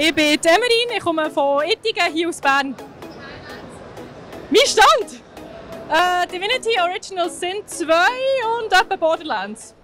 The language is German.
Ich bin Emerin, ich komme von Ittigen, hier aus Bern. Mein Stand? Divinity Originals sind 2 und etwa Borderlands.